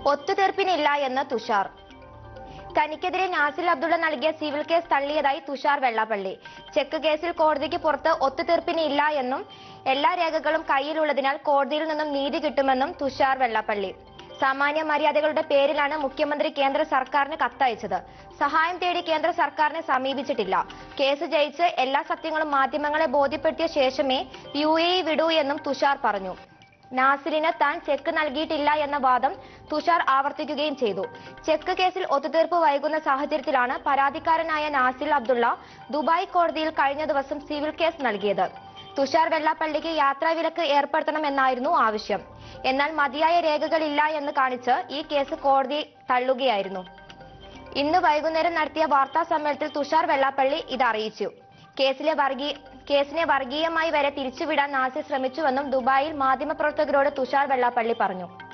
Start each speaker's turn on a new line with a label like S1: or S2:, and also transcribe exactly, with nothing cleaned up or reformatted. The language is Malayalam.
S1: ഒത്തുതീർപ്പിനില്ല എന്ന് തുഷാർ. തനിക്കെതിരെ നാസിൽ അബ്ദുള്ള നൽകിയ സിവിൽ കേസ് തള്ളിയതായി തുഷാർ വെള്ളാപ്പള്ളി. ചെക്ക് കേസിൽ കോടതിക്ക് പുറത്ത് ഒത്തുതീർപ്പിന് ഇല്ല എന്നും എല്ലാ രേഖകളും കയ്യിലുള്ളതിനാൽ കോടതിയിൽ നിന്നും നീതി കിട്ടുമെന്നും തുഷാർ വെള്ളാപ്പള്ളി. സാമാന്യ മര്യാദകളുടെ പേരിലാണ് മുഖ്യമന്ത്രി കേന്ദ്ര സർക്കാരിന് കത്തയച്ചത്. സഹായം തേടി കേന്ദ്ര സർക്കാരിനെ സമീപിച്ചിട്ടില്ല. കേസ് ജയിച്ച് എല്ലാ സത്യങ്ങളും മാധ്യമങ്ങളെ ബോധ്യപ്പെടുത്തിയ ശേഷമേ യു എ ഇ വിടൂ എന്നും തുഷാർ പറഞ്ഞു. നാസിലിന് താൻ ചെക്ക് നൽകിയിട്ടില്ല എന്ന വാദം തുഷാർ ആവർത്തിക്കുകയും ചെയ്തു. ചെക്ക് കേസിൽ ഒത്തുതീർപ്പ് വൈകുന്ന സാഹചര്യത്തിലാണ് പരാതിക്കാരനായ നാസിൽ അബ്ദുള്ള ദുബായ് കോടതിയിൽ കഴിഞ്ഞ ദിവസം സിവിൽ കേസ് നൽകിയത്. തുഷാർ വെള്ളാപ്പള്ളിക്ക് യാത്രാവിലക്ക് ഏർപ്പെടുത്തണമെന്നായിരുന്നു ആവശ്യം. എന്നാൽ മതിയായ രേഖകളില്ല എന്ന് കാണിച്ച് ഈ കേസ് കോടതി തള്ളുകയായിരുന്നു. ഇന്ന് വൈകുന്നേരം നടത്തിയ വാർത്താ സമ്മേളനത്തിൽ തുഷാർ വെള്ളാപ്പള്ളി ഇത് അറിയിച്ചു. കേസിലെ വർഗീയ കേസിനെ വർഗീയമായി വരെ തിരിച്ചുവിടാൻ നാസിർ ശ്രമിച്ചുവെന്നും ദുബായിൽ മാധ്യമപ്രവർത്തകരോട് തുഷാർ വെള്ളാപ്പള്ളി പറഞ്ഞു.